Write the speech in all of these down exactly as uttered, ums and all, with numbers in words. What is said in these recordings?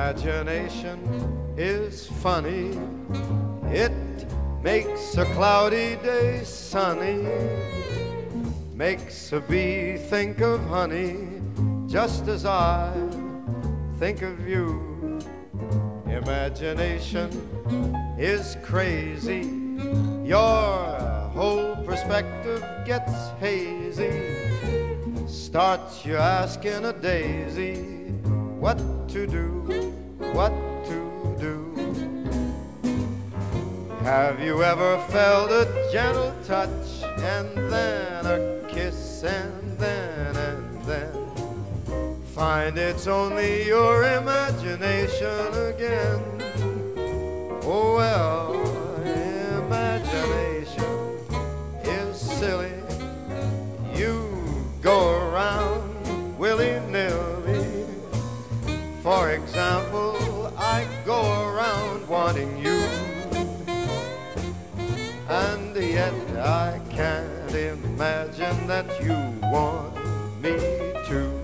Imagination is funny. It makes a cloudy day sunny, makes a bee think of honey, just as I think of you. Imagination is crazy. Your whole perspective gets hazy. Starts you asking a daisy what to do, what to do. Have you ever felt a gentle touch and then a kiss and then and then find it's only your imagination again? Oh well, imagination is silly. You go around willy-nilly. For example, I go around wanting you, and yet I can't imagine that you want me to.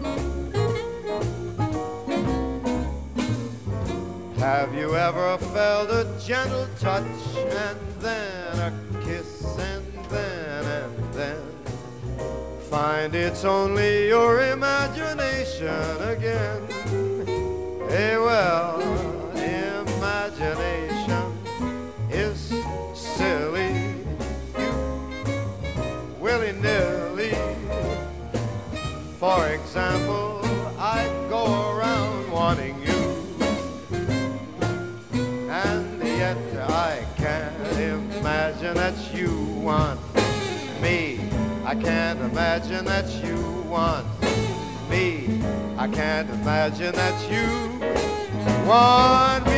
Have you ever felt a gentle touch and then a kiss and then and then find it's only your imagination again? Hey, well, imagination is silly. You willy-nilly. For example, I go around wanting you, and yet I can't imagine that you want me. I can't imagine that you want me. I can't imagine that you want me.